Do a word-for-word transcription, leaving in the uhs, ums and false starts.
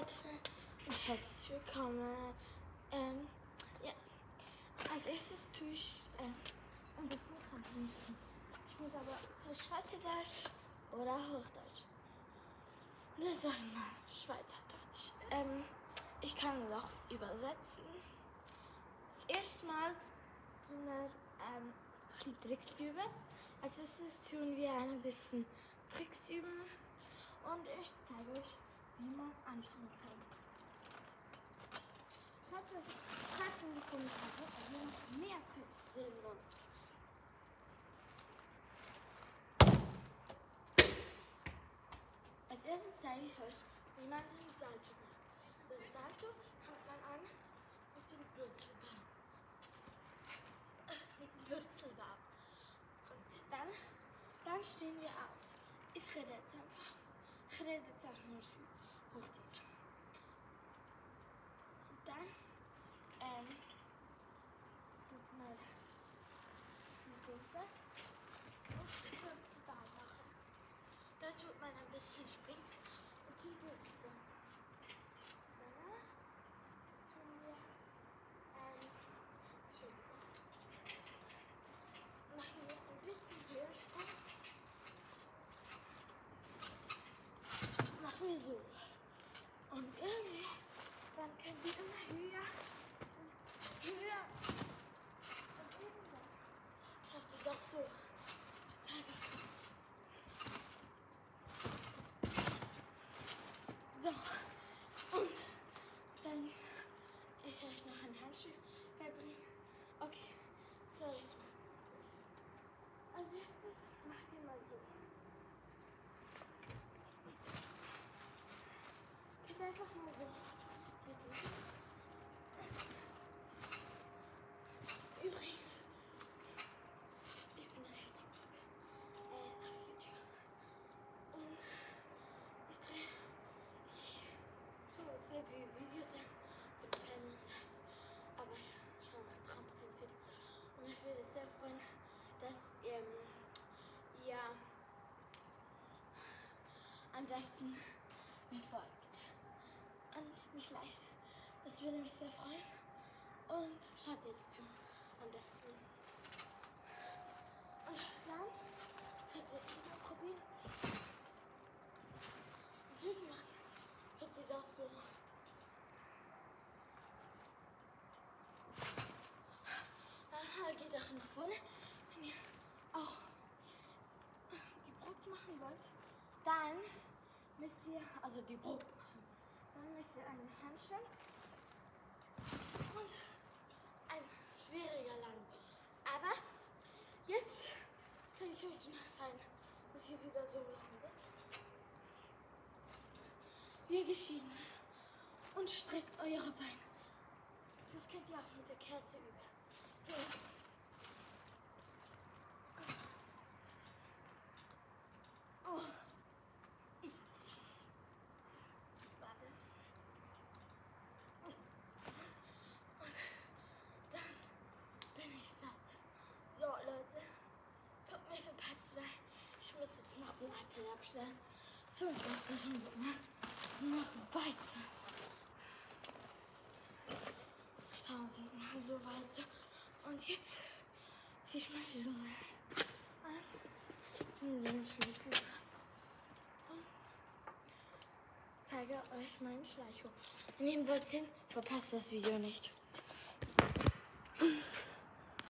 Leute und herzlich willkommen. Ähm, ja, als erstes tue ich äh, ein bisschen Trampolin. Ich muss aber so Schweizerdeutsch oder Hochdeutsch. Wir sagen mal Schweizerdeutsch. Ähm, ich kann es auch übersetzen. Das erste Mal tun wir ähm, ein bisschen Tricks üben. Als erstes tun wir ein bisschen Tricks üben und ich zeige euch, wie man anfangen kann. Schreibt in die Kommentare, ob ihr noch mehr Tricks sehen wollt. Als erstes zeige ich euch, wie man den Salto macht. Den Salto fängt man an mit dem Bürzelbaum. Mit dem Bürzelbaum. Und dann, dann stehen wir auf. Ich rede jetzt einfach. Ich rede jetzt auch nur Hochdeutsch. Und dann, ähm, tut man die Pumpe und den Bürzelbaum machen. Dann tut man ein bisschen springen und den Bürzelbaum. Danach tun wir, ähm, Entschuldigung, machen wir ein bisschen Höhersprung. Machen wir so. Und irgendwie, dann können wir immer höher und höher. Und irgendwann schafft es auch so. Ich zeige euch. So. Und dann ich euch noch ein Handschuh beibringen. Okay. So ist mal. Als erstes macht ihr mal so. Geht einfach mal so. Bitte. Übrigens, ich bin auf TikTok, äh, auf YouTube. Und ich drehe, ich schaue sehr viele Videos an mit Fan und das. Aber ich schaue nach Trampolin-Videos. Und ich würde sehr freuen, dass ähm, ihr am besten mir folgt und mich liked. Das würde mich sehr freuen. Und schaut jetzt zu, am besten. Und dann könnt ihr es wieder probieren. Und irgendwann könnt ihr es auch so machen. Dann geht auch nach vorne. Wenn ihr auch die Brust machen wollt, dann müsst ihr, also die Brust machen, dann müsst ihr einen Handstand und ein schwieriger Lang. Aber jetzt zeige ich euch den Fallen, dass ihr wieder so landet. Wie geschieden. Und streckt eure Beine. Das könnt ihr auch mit der Kerze üben. So. Oh. Ich. Warte. Und dann bin ich satt. So, Leute. Kommt mir für Part zwei. Ich muss jetzt noch den Apfel abstellen. Sonst wird das schon so, ne? Noch weiter. Tausendmal so weiter. Und jetzt ziehe ich meine Schuhe an und den Schlüssel und zeige euch meinen Schleichhof. Wenn ihr ihn wollt sehen, verpasst das Video nicht.